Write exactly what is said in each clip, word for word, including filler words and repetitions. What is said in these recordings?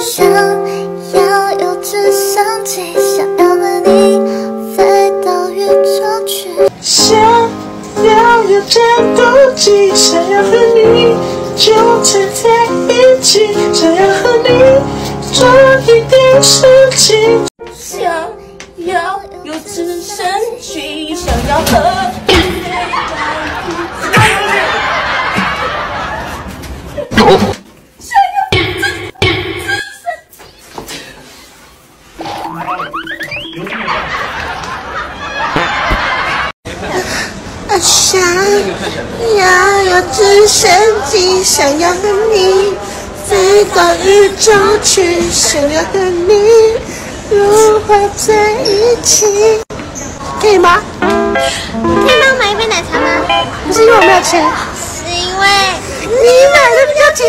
想要有直升机，想要和你飞到宇宙去。 想要有战斗机，想要和你纠缠在一起，想要和你做一点事情。 想要有直升机，想要和你飞到宇宙去。 想要有直升机，想要和你飞到宇宙去，想要和你融化在一起，可以吗？可以帮我买一杯奶茶吗？不是因为我没有钱，是因为你买的比较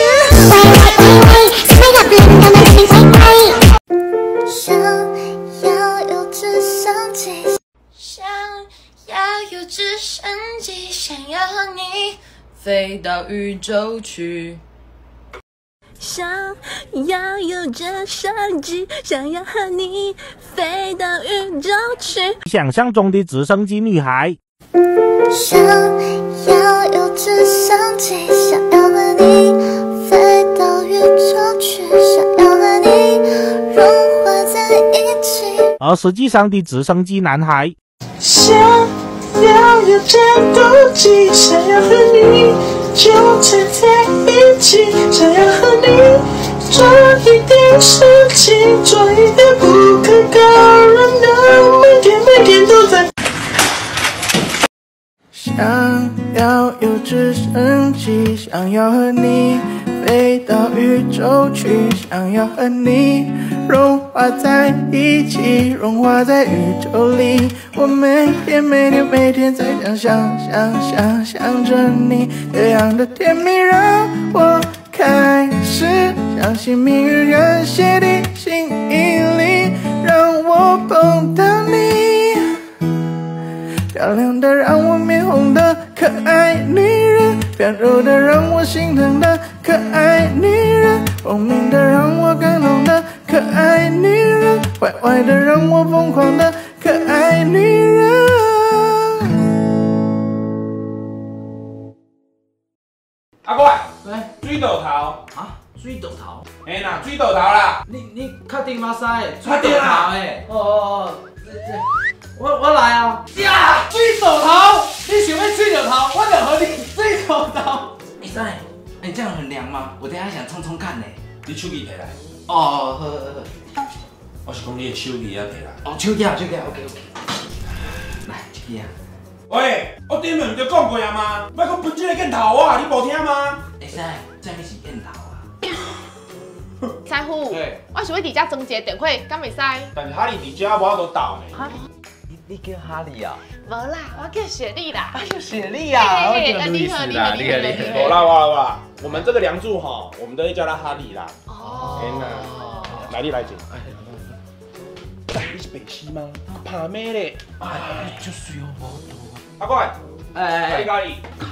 甜。想要有直升机。 想要有直升机，想要和你飞到宇宙去。想要有直升机，想要和你飞到宇宙去。 想象中的直升机女孩。 想要有直升机，想要和你飞到宇宙去，想要和你融化在一起。 而实际上的直升机男孩。 想要有战斗机，想要和你纠缠在一起，想要和你做一点事情，做一个不可告人的，每天每天都在。想要有直升机，想要和你飞到宇宙去，想要和你融化在一起，融化在宇宙里。我每天每天每天在想想想想想着你，这样的甜蜜让我开始相信命运人写的心引力，让我碰到你。 漂亮的让我面红的可爱女人，变柔的让我心疼的可爱女人，聪明的让我感动的可爱女人，坏坏的让我疯狂的可爱女人。 阿乖，来水豆头啊，水豆头？ 嘿啦，水豆头啦！ 你你确定吗？塞， 确定啦！ 诶，哦哦哦，这这。 我我来啊！ 呀，水豆头，你想要水豆头，我就和你水豆头。 哎塞，哎这样很凉吗？我等下想冲冲看呢。 你手机摕来。 哦，好好好。 我是讲你的手机啊摕来。 哦，手机啊，手机啊 ，OK OK。来，手机啊。 喂，我顶面唔就讲过啊吗？莫讲分这个镜头啊，你无听吗？ 哎塞，这是镜头啊。 师傅，我想要伫遮装一个电火，敢袂使？ 但是哈利伫遮无法度倒呢。 哈？ 你叫哈利啊？ 无啦，我叫雪莉啦。 叫雪莉啊！ 嘿嘿嘿，你好，你好，你好，你好。 好啦，好啦，好啦，我们这个梁柱哈，我们都会叫他哈利啦。 哦。 天哪，来你来姐。你是白痴吗？怕咩咧？ 哎，就是有无多。 阿乖， 哎， 咖喱咖喱。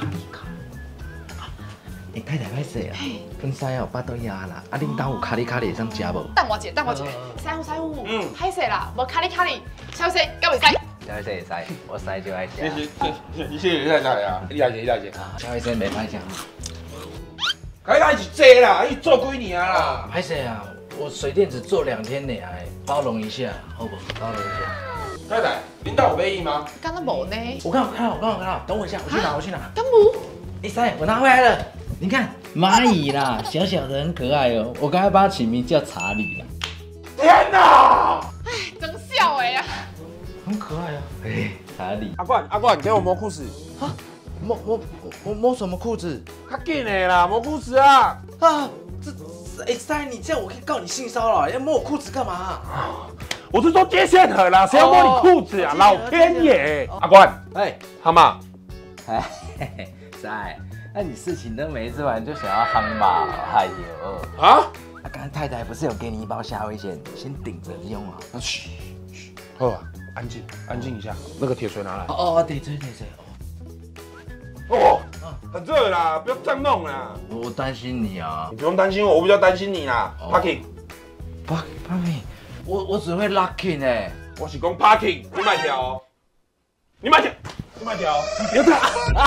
哎，太太歹势啊，本师哦巴肚枵啦，啊，恁兜有咖喱咖喱会当食无？ 等我一下，等我一下。师傅，师傅，嗯，歹势啦，无咖喱咖喱，小息敢袂使？ 小医生会使，我使就爱食。 你是你是你在哪里啊？你来姐，你来姐。 小医生袂歹食。 咖喱咖喱是这啦，你做几年啦？ 歹势啊，我水电只做两天尔，包容一下，好不？包容一下。 太太，恁兜有买意吗？ 敢若无呢？ 我看我看到，我看到，我看到，等我一下，我去拿，我去拿。 敢无？ 哎塞，我拿回来了。 你看蚂蚁啦，小小的很可爱哦。我刚才帮它起名叫查理啦。 天哪！ 哎，真笑哎呀！ 很可爱啊。哎，查理。 阿冠，阿冠，给我摸裤子。 啊？摸摸摸摸什么裤子？ 较紧的啦，摸裤子啊！ 啊，这哎塞，你这样我可以告你性骚扰，要摸我裤子干嘛？ 我是说接线盒啦，谁要摸你裤子啊？老天爷！阿冠，哎，蛤蟆， 哎嘿嘿，塞。 那你事情都没做完就想要夯嘛？哎呦！啊！刚才太太不是有给你一包虾味先，先顶着用啊。嘘嘘， 好啊，安静，安静一下。那个铁锤拿来。 哦哦，铁锤铁锤。 哦，很热啦，不要这样弄啦。 我担心你啊。 你不用担心我，我比较担心你啦。Parking， Parking，我我只会 locking 哎， 我是讲 parking， 你慢跳哦，你慢跳，你慢跳哦，你别跳。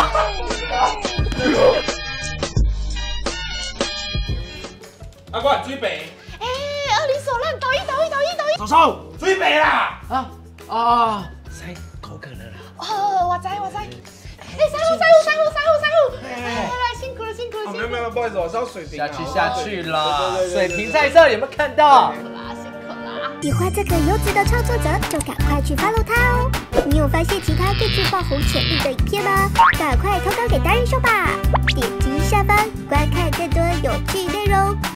阿冠水杯。 哎，二零手烂，倒一倒一倒一倒一。 手手水杯啦！ 啊啊，塞口渴了啦。 哦，我知我知。哎，三户三户三户三户三户，来来来，辛苦了辛苦了辛苦了。 没有没有，不好意思，我是要水瓶。 下去下去啦，水瓶在这，有没有看到？ 辛苦啦辛苦啦。 喜欢这个优质的创作者，就赶快去 follow 他哦。你有发现其他更具爆红潜力的影片吗？赶快投稿给达人秀吧！点击下方观看更多有趣内容。